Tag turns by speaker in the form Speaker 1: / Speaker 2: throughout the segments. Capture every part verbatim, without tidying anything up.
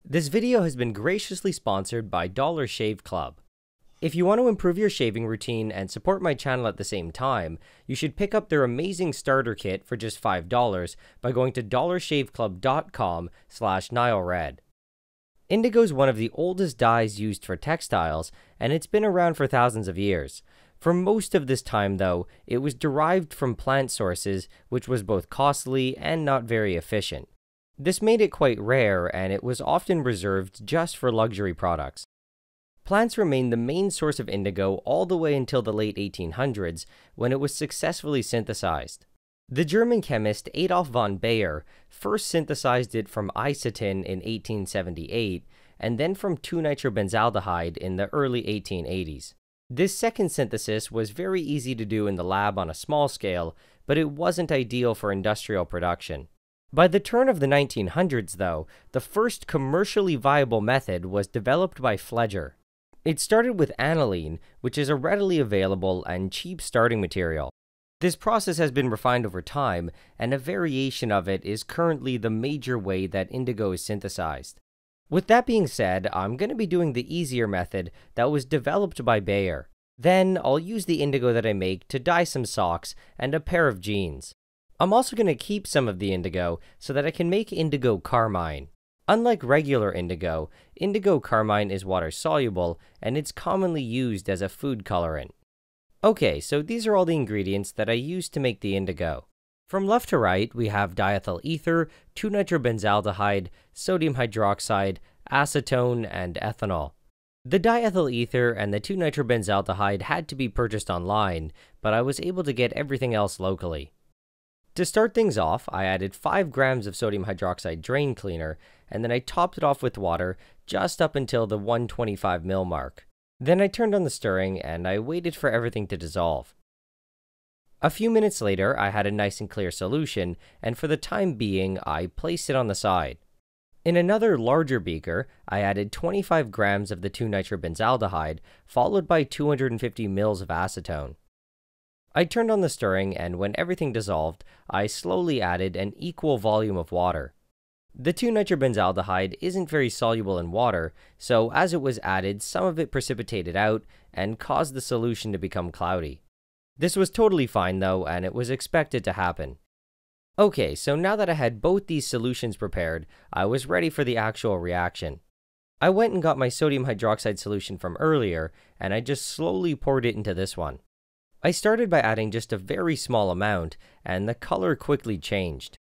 Speaker 1: This video has been graciously sponsored by Dollar Shave Club. If you want to improve your shaving routine and support my channel at the same time, you should pick up their amazing starter kit for just five dollars by going to dollar shave club dot com slash NileRed. Indigo is one of the oldest dyes used for textiles, and it's been around for thousands of years. For most of this time, though, it was derived from plant sources, which was both costly and not very efficient. This made it quite rare, and it was often reserved just for luxury products. Plants remained the main source of indigo all the way until the late eighteen hundreds, when it was successfully synthesized. The German chemist Adolf von Baeyer first synthesized it from isotin in eighteen seventy-eight, and then from two nitrobenzaldehyde in the early eighteen eighties. This second synthesis was very easy to do in the lab on a small scale, but it wasn't ideal for industrial production. By the turn of the nineteen hundreds, though, the first commercially viable method was developed by Fleger. It started with aniline, which is a readily available and cheap starting material. This process has been refined over time, and a variation of it is currently the major way that indigo is synthesized. With that being said, I'm going to be doing the easier method that was developed by Baeyer. Then, I'll use the indigo that I make to dye some socks and a pair of jeans. I'm also going to keep some of the indigo so that I can make indigo carmine. Unlike regular indigo, indigo carmine is water-soluble, and it's commonly used as a food colorant. Okay, so these are all the ingredients that I used to make the indigo. From left to right, we have diethyl ether, two nitrobenzaldehyde, sodium hydroxide, acetone, and ethanol. The diethyl ether and the two nitrobenzaldehyde had to be purchased online, but I was able to get everything else locally. To start things off, I added five grams of sodium hydroxide drain cleaner, and then I topped it off with water just up until the one hundred twenty-five milliliters mark. Then I turned on the stirring, and I waited for everything to dissolve. A few minutes later, I had a nice and clear solution, and for the time being, I placed it on the side. In another larger beaker, I added twenty-five grams of the two nitrobenzaldehyde, followed by two hundred fifty milliliters of acetone. I turned on the stirring, and when everything dissolved, I slowly added an equal volume of water. The two nitrobenzaldehyde isn't very soluble in water, so as it was added, some of it precipitated out and caused the solution to become cloudy. This was totally fine though, and it was expected to happen. Okay, so now that I had both these solutions prepared, I was ready for the actual reaction. I went and got my sodium hydroxide solution from earlier, and I just slowly poured it into this one. I started by adding just a very small amount, and the color quickly changed.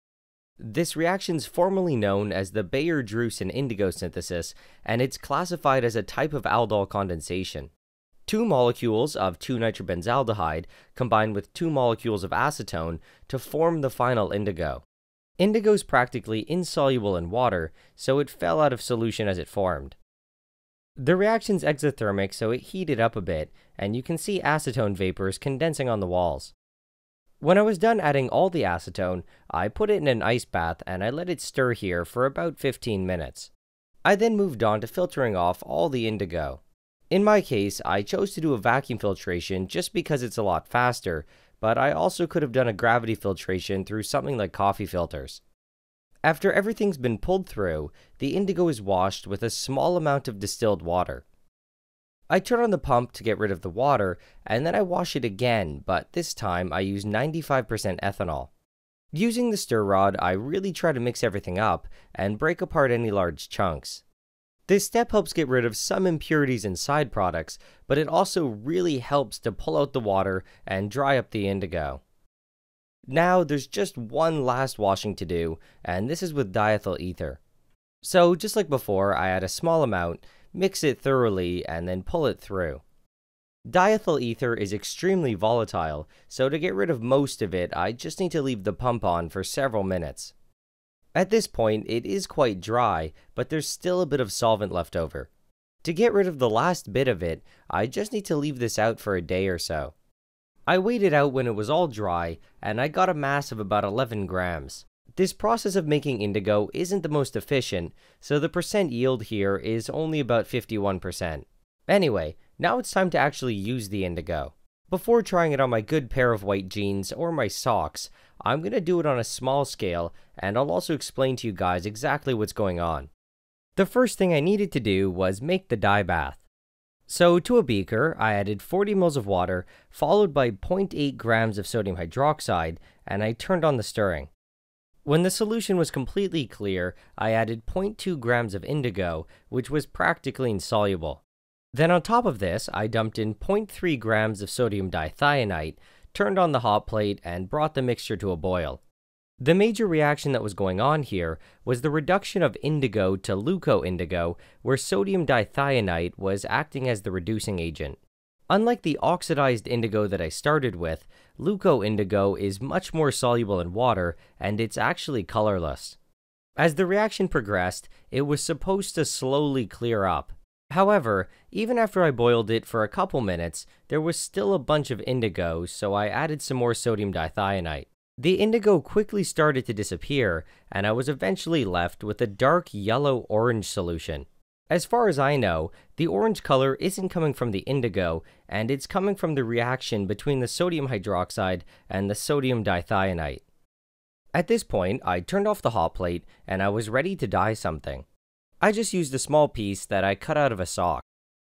Speaker 1: This reaction is formally known as the Baeyer-Drusen indigo synthesis, and it's classified as a type of aldol condensation. Two molecules of two nitrobenzaldehyde combine with two molecules of acetone to form the final indigo. Indigo is practically insoluble in water, so it fell out of solution as it formed. The reaction's exothermic, so it heated up a bit, and you can see acetone vapors condensing on the walls. When I was done adding all the acetone, I put it in an ice bath and I let it stir here for about fifteen minutes. I then moved on to filtering off all the indigo. In my case, I chose to do a vacuum filtration just because it's a lot faster, but I also could have done a gravity filtration through something like coffee filters. After everything's been pulled through, the indigo is washed with a small amount of distilled water. I turn on the pump to get rid of the water, and then I wash it again, but this time I use ninety-five percent ethanol. Using the stir rod, I really try to mix everything up and break apart any large chunks. This step helps get rid of some impurities in side products, but it also really helps to pull out the water and dry up the indigo. Now, there's just one last washing to do, and this is with diethyl ether. So, just like before, I add a small amount, mix it thoroughly, and then pull it through. Diethyl ether is extremely volatile, so to get rid of most of it, I just need to leave the pump on for several minutes. At this point, it is quite dry, but there's still a bit of solvent left over. To get rid of the last bit of it, I just need to leave this out for a day or so. I waited out when it was all dry, and I got a mass of about eleven grams. This process of making indigo isn't the most efficient, so the percent yield here is only about fifty-one percent. Anyway, now it's time to actually use the indigo. Before trying it on my good pair of white jeans or my socks, I'm going to do it on a small scale, and I'll also explain to you guys exactly what's going on. The first thing I needed to do was make the dye bath. So to a beaker, I added forty milliliters of water, followed by zero point eight grams of sodium hydroxide, and I turned on the stirring. When the solution was completely clear, I added zero point two grams of indigo, which was practically insoluble. Then on top of this, I dumped in zero point three grams of sodium dithionite, turned on the hot plate, and brought the mixture to a boil. The major reaction that was going on here was the reduction of indigo to leuco-indigo, where sodium dithionite was acting as the reducing agent. Unlike the oxidized indigo that I started with, leuco-indigo is much more soluble in water, and it's actually colorless. As the reaction progressed, it was supposed to slowly clear up. However, even after I boiled it for a couple minutes, there was still a bunch of indigo, so I added some more sodium dithionite. The indigo quickly started to disappear, and I was eventually left with a dark yellow-orange solution. As far as I know, the orange color isn't coming from the indigo, and it's coming from the reaction between the sodium hydroxide and the sodium dithionite. At this point, I turned off the hot plate, and I was ready to dye something. I just used a small piece that I cut out of a sock.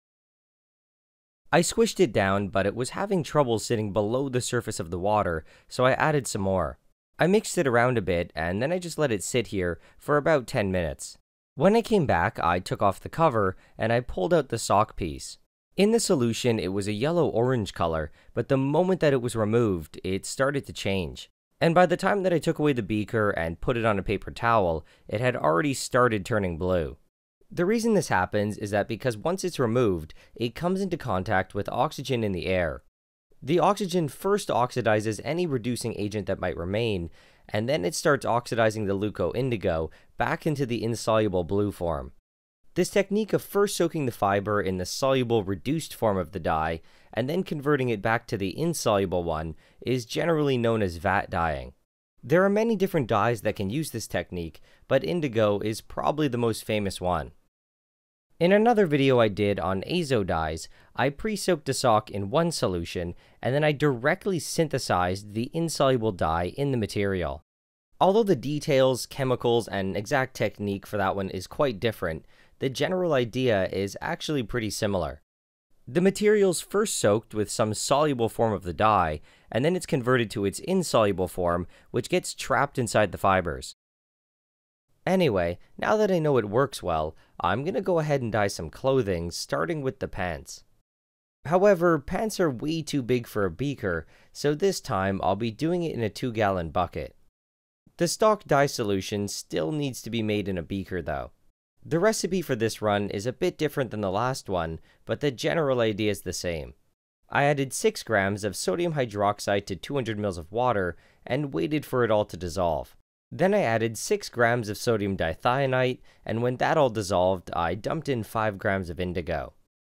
Speaker 1: I squished it down, but it was having trouble sitting below the surface of the water, so I added some more. I mixed it around a bit, and then I just let it sit here for about ten minutes. When I came back, I took off the cover, and I pulled out the sock piece. In the solution, it was a yellow-orange color, but the moment that it was removed, it started to change. And by the time that I took away the beaker and put it on a paper towel, it had already started turning blue. The reason this happens is that because once it's removed, it comes into contact with oxygen in the air. The oxygen first oxidizes any reducing agent that might remain, and then it starts oxidizing the leuco-indigo back into the insoluble blue form. This technique of first soaking the fiber in the soluble reduced form of the dye, and then converting it back to the insoluble one, is generally known as vat dyeing. There are many different dyes that can use this technique, but indigo is probably the most famous one. In another video I did on azo dyes, I pre-soaked a sock in one solution, and then I directly synthesized the insoluble dye in the material. Although the details, chemicals, and exact technique for that one is quite different, the general idea is actually pretty similar. The material's first soaked with some soluble form of the dye, and then it's converted to its insoluble form, which gets trapped inside the fibers. Anyway, now that I know it works well, I'm gonna go ahead and dye some clothing, starting with the pants. However, pants are way too big for a beaker, so this time I'll be doing it in a two gallon bucket. The stock dye solution still needs to be made in a beaker though. The recipe for this run is a bit different than the last one, but the general idea is the same. I added six grams of sodium hydroxide to two hundred milliliters of water and waited for it all to dissolve. Then I added six grams of sodium dithionite, and when that all dissolved, I dumped in five grams of indigo.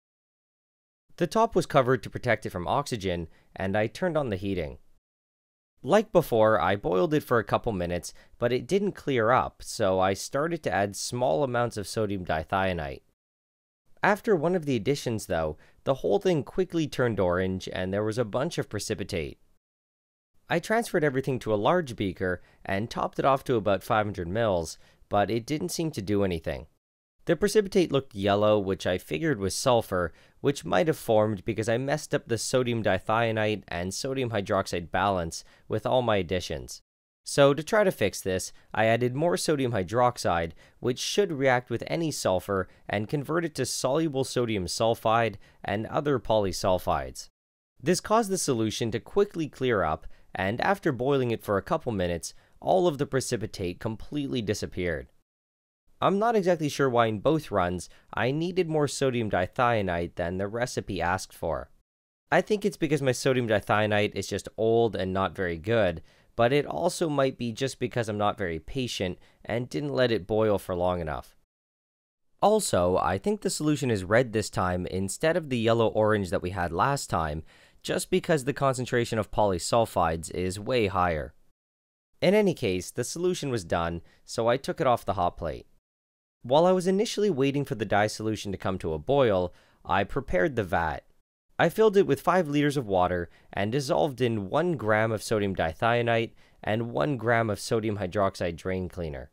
Speaker 1: The top was covered to protect it from oxygen, and I turned on the heating. Like before, I boiled it for a couple minutes, but it didn't clear up, so I started to add small amounts of sodium dithionite. After one of the additions though, the whole thing quickly turned orange and there was a bunch of precipitate. I transferred everything to a large beaker and topped it off to about five hundred milliliters, but it didn't seem to do anything. The precipitate looked yellow, which I figured was sulfur, which might have formed because I messed up the sodium dithionite and sodium hydroxide balance with all my additions. So to try to fix this, I added more sodium hydroxide, which should react with any sulfur and convert it to soluble sodium sulfide and other polysulfides. This caused the solution to quickly clear up, and after boiling it for a couple minutes, all of the precipitate completely disappeared. I'm not exactly sure why in both runs, I needed more sodium dithionite than the recipe asked for. I think it's because my sodium dithionite is just old and not very good, but it also might be just because I'm not very patient and didn't let it boil for long enough. Also, I think the solution is red this time instead of the yellow-orange that we had last time, just because the concentration of polysulfides is way higher. In any case, the solution was done, so I took it off the hot plate. While I was initially waiting for the dye solution to come to a boil, I prepared the vat. I filled it with five liters of water and dissolved in one gram of sodium dithionite and one gram of sodium hydroxide drain cleaner.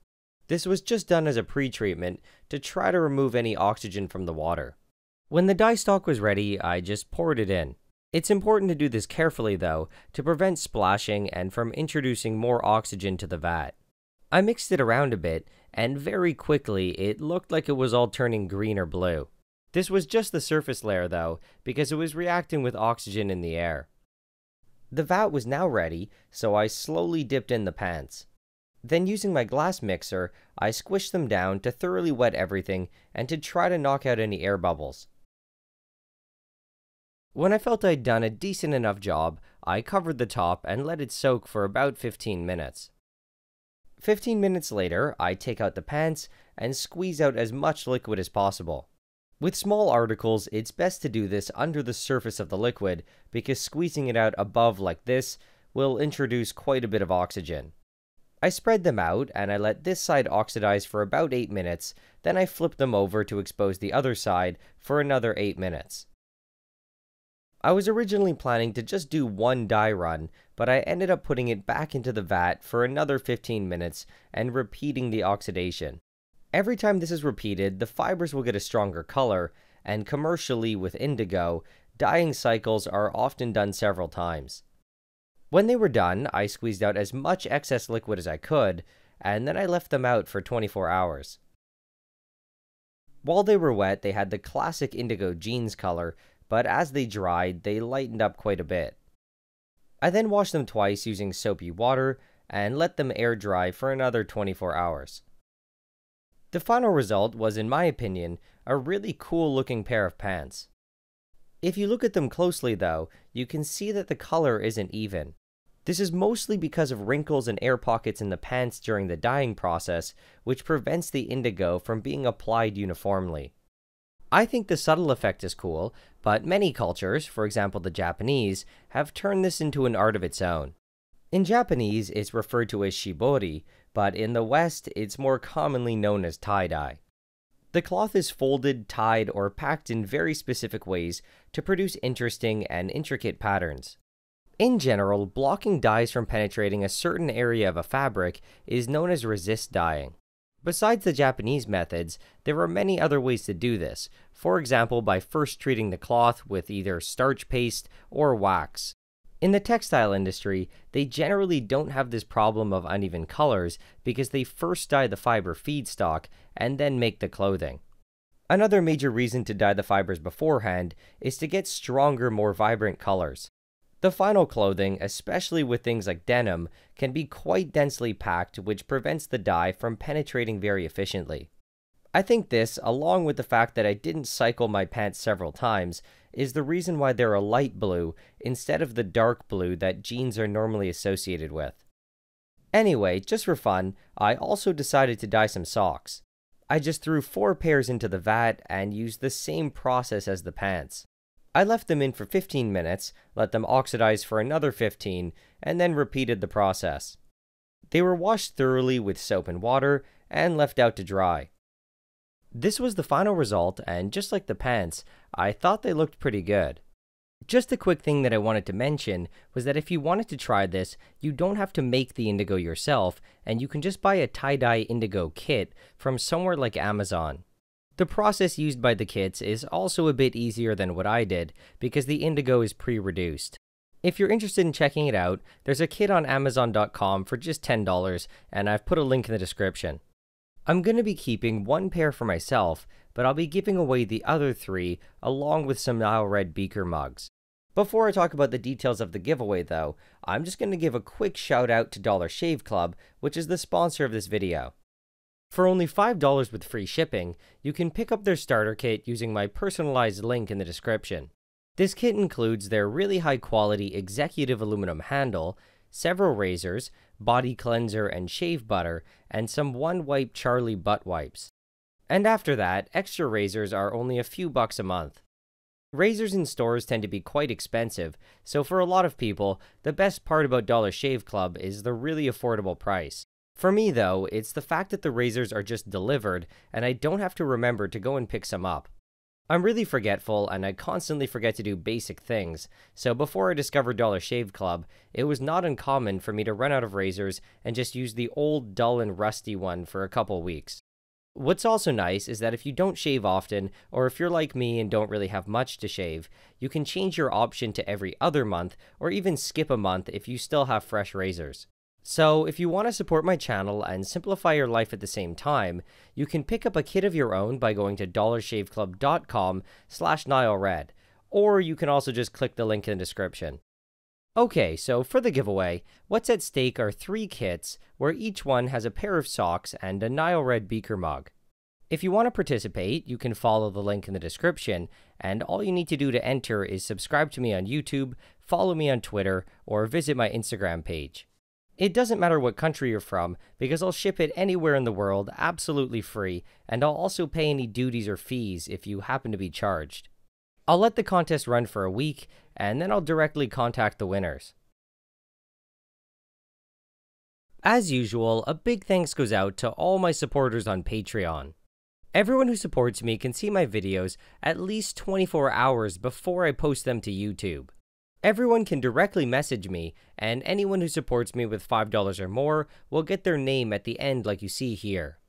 Speaker 1: This was just done as a pre-treatment to try to remove any oxygen from the water. When the dye stock was ready, I just poured it in. It's important to do this carefully though, to prevent splashing and from introducing more oxygen to the vat. I mixed it around a bit, and very quickly it looked like it was all turning green or blue. This was just the surface layer though, because it was reacting with oxygen in the air. The vat was now ready, so I slowly dipped in the pants. Then using my glass mixer, I squished them down to thoroughly wet everything and to try to knock out any air bubbles. When I felt I'd done a decent enough job, I covered the top and let it soak for about fifteen minutes. fifteen minutes later, I take out the pants and squeeze out as much liquid as possible. With small articles, it's best to do this under the surface of the liquid because squeezing it out above like this will introduce quite a bit of oxygen. I spread them out and I let this side oxidize for about eight minutes, then I flip them over to expose the other side for another eight minutes. I was originally planning to just do one dye run, but I ended up putting it back into the vat for another fifteen minutes and repeating the oxidation. Every time this is repeated, the fibers will get a stronger color, and commercially with indigo, dyeing cycles are often done several times. When they were done, I squeezed out as much excess liquid as I could, and then I left them out for twenty-four hours. While they were wet, they had the classic indigo jeans color, but as they dried, they lightened up quite a bit. I then washed them twice using soapy water and let them air dry for another twenty-four hours. The final result was, in my opinion, a really cool looking pair of pants. If you look at them closely though, you can see that the color isn't even. This is mostly because of wrinkles and air pockets in the pants during the dyeing process, which prevents the indigo from being applied uniformly. I think the subtle effect is cool, but many cultures, for example the Japanese, have turned this into an art of its own. In Japanese, it's referred to as shibori, but in the West, it's more commonly known as tie-dye. The cloth is folded, tied, or packed in very specific ways to produce interesting and intricate patterns. In general, blocking dyes from penetrating a certain area of a fabric is known as resist dyeing. Besides the Japanese methods, there are many other ways to do this, for example by first treating the cloth with either starch paste or wax. In the textile industry, they generally don't have this problem of uneven colors because they first dye the fiber feedstock and then make the clothing. Another major reason to dye the fibers beforehand is to get stronger, more vibrant colors. The final clothing, especially with things like denim, can be quite densely packed, which prevents the dye from penetrating very efficiently. I think this, along with the fact that I didn't cycle my pants several times, is the reason why they're a light blue instead of the dark blue that jeans are normally associated with. Anyway, just for fun, I also decided to dye some socks. I just threw four pairs into the vat and used the same process as the pants. I left them in for fifteen minutes, let them oxidize for another fifteen, and then repeated the process. They were washed thoroughly with soap and water and left out to dry. This was the final result, and just like the pants, I thought they looked pretty good. Just a quick thing that I wanted to mention was that if you wanted to try this, you don't have to make the indigo yourself, and you can just buy a tie-dye indigo kit from somewhere like Amazon. The process used by the kits is also a bit easier than what I did, because the indigo is pre-reduced. If you're interested in checking it out, there's a kit on Amazon dot com for just ten dollars, and I've put a link in the description. I'm going to be keeping one pair for myself, but I'll be giving away the other three, along with some NileRed beaker mugs. Before I talk about the details of the giveaway though, I'm just going to give a quick shout out to Dollar Shave Club, which is the sponsor of this video. For only five dollars with free shipping, you can pick up their starter kit using my personalized link in the description. This kit includes their really high quality executive aluminum handle, several razors, body cleanser and shave butter, and some one wipe Charlie butt wipes. And after that, extra razors are only a few bucks a month. Razors in stores tend to be quite expensive, so for a lot of people, the best part about Dollar Shave Club is the really affordable price. For me though, it's the fact that the razors are just delivered and I don't have to remember to go and pick some up. I'm really forgetful and I constantly forget to do basic things, so before I discovered Dollar Shave Club, it was not uncommon for me to run out of razors and just use the old, dull, and rusty one for a couple weeks. What's also nice is that if you don't shave often, or if you're like me and don't really have much to shave, you can change your option to every other month, or even skip a month if you still have fresh razors. So, if you want to support my channel and simplify your life at the same time, you can pick up a kit of your own by going to dollar shave club dot com slash NileRed, or you can also just click the link in the description. Okay, so for the giveaway, what's at stake are three kits, where each one has a pair of socks and a NileRed beaker mug. If you want to participate, you can follow the link in the description, and all you need to do to enter is subscribe to me on YouTube, follow me on Twitter, or visit my Instagram page. It doesn't matter what country you're from, because I'll ship it anywhere in the world absolutely free, and I'll also pay any duties or fees if you happen to be charged. I'll let the contest run for a week, and then I'll directly contact the winners. As usual, a big thanks goes out to all my supporters on Patreon. Everyone who supports me can see my videos at least twenty-four hours before I post them to YouTube. Everyone can directly message me, and anyone who supports me with five dollars or more will get their name at the end like you see here.